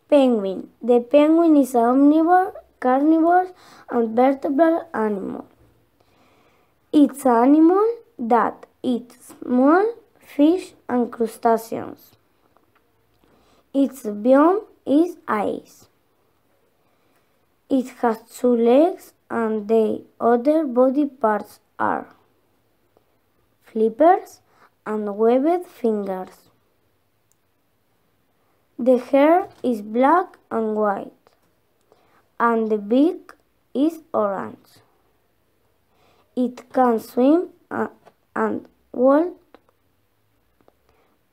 Penguin. The penguin is an omnivore, carnivore, and vertebrate animal. It's an animal that eats small fish and crustaceans. Its biome is ice. It has 2 legs and the other body parts are flippers and webbed fingers. The hair is black and white, and the beak is orange. It can swim and walk